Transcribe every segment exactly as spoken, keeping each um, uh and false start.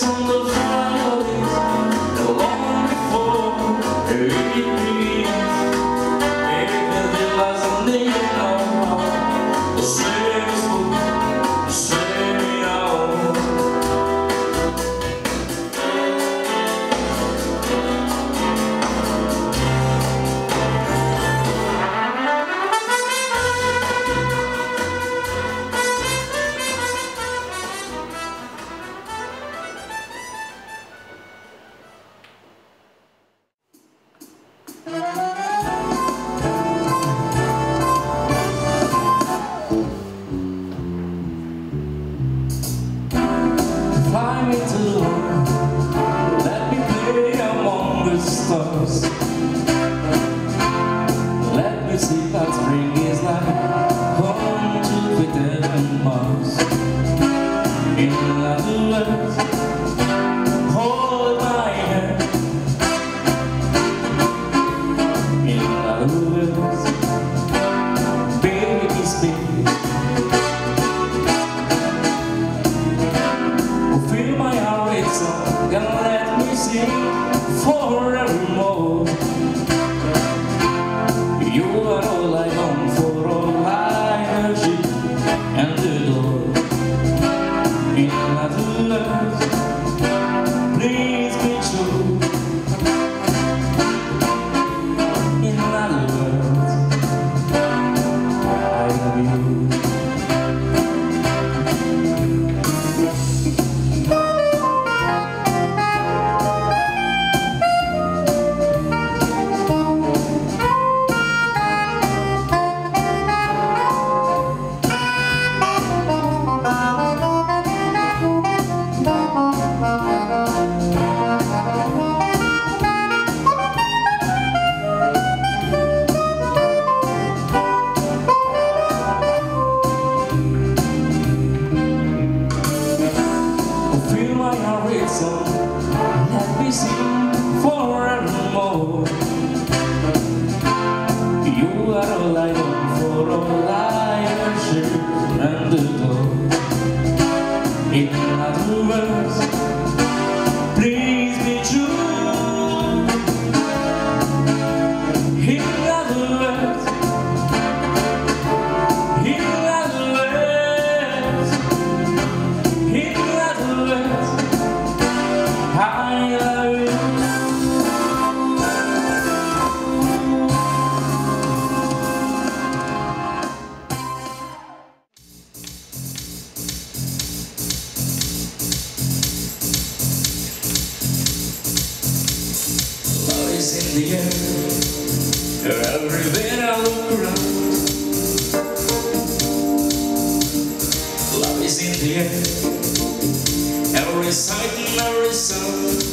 on the valleys, long before it begins. Maybe there was a need now, the same as the same now. Fly me to the moon, let me play among the stars. Let me see what spring is like, home to Jupiter and Mars. In other words, hold my hand. In other words, baby kiss me. Fill my heart with song and let me sing forevermore. You are all I long for, all I worship and adore. In other words, please be true. In other words, I love you. Fill my heart with song, let me sing forevermore. You are all I long for, all I worship and adore. In other words, please be true. In other words, in other words, in other words, I love you. Love is in the air, everywhere I look around. Love is in the air, every sight and every sound.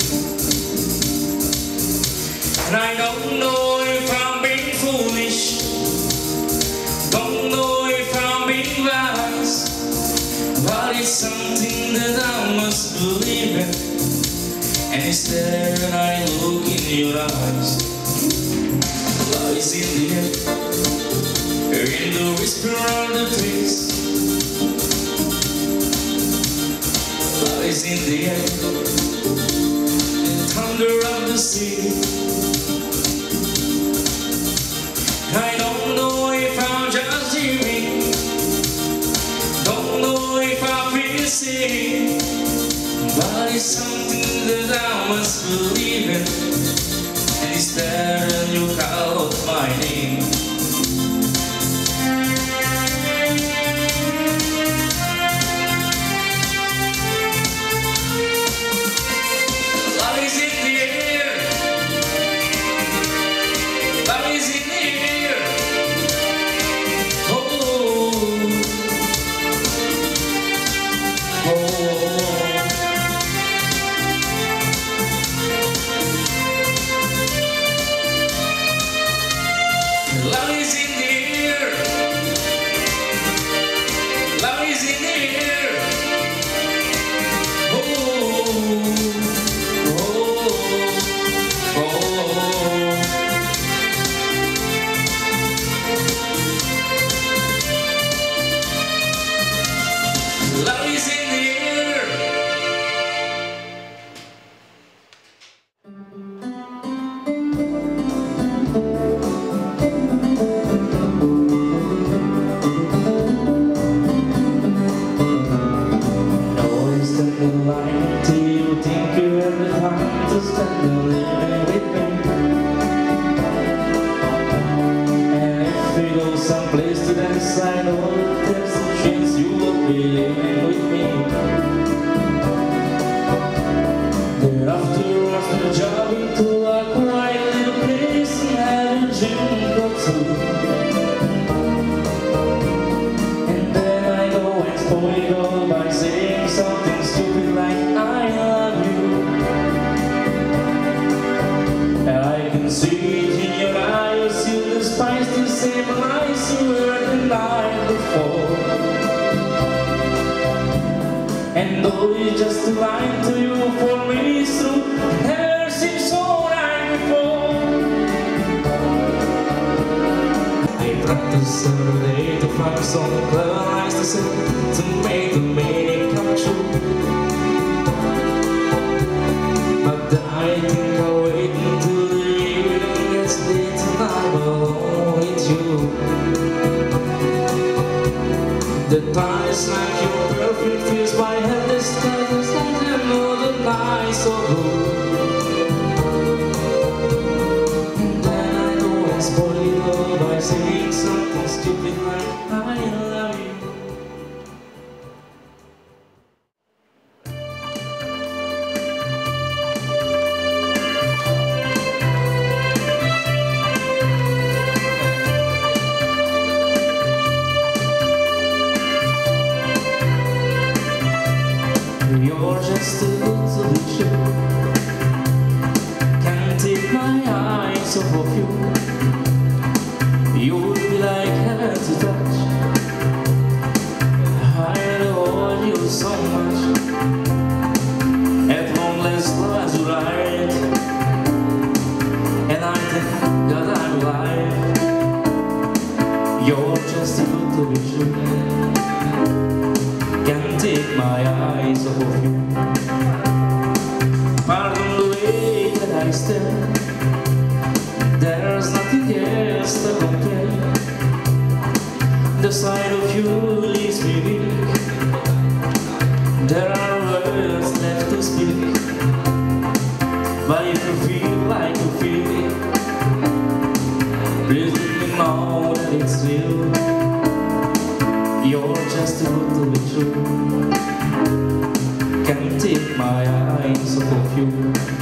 And I don't know if I'm being foolish, don't know if I'm being wise, but it's something that I must believe in, and it's there when I look in your eyes. Love is in the air, in the whisper of the trees. Love is in the air, the thunder of the sea. I don't know if I'm just dreaming, don't know if I feel sick, but it's something that I must believe in, and it's there when you call out my name. Love is in the air, love is in the air. Oh, oh. Love lie to you, think you have the time to spend a living with me. And if we go someplace to dance, I know there's a chance you will be living with me. Thereafter, after jogging to a quiet little place and had a drink or two, and then I go and spoil it all by saying something stupid like I love you. And I can see it in your eyes, you despise the same lies you heard the night before. And though it's just a line to you, for me it's true, never seemed so right before. I practice every day to find some clever lies to say, to make the meaning come true. But I think I'll wait until the evening gets late and I'm alone with you. The ties like your perfect feels my head is tight, I know the night so blue. And then I go and spoil it all by saying something stupid like I love you. You're just a little bit sure, can't take my eyes off of you. You would be like heaven to touch, I adore you so much. At long last love's right, and I think that I'm alive. You're just a little bit sure, can't take my eyes off of you. Pardon the way that I stare, there's nothing else to compare. The sight of you leaves me weak, there are words left to speak. But if you feel like you feel it, please let me know that it's real. You're just a little bit true, can't take my eyes off of you.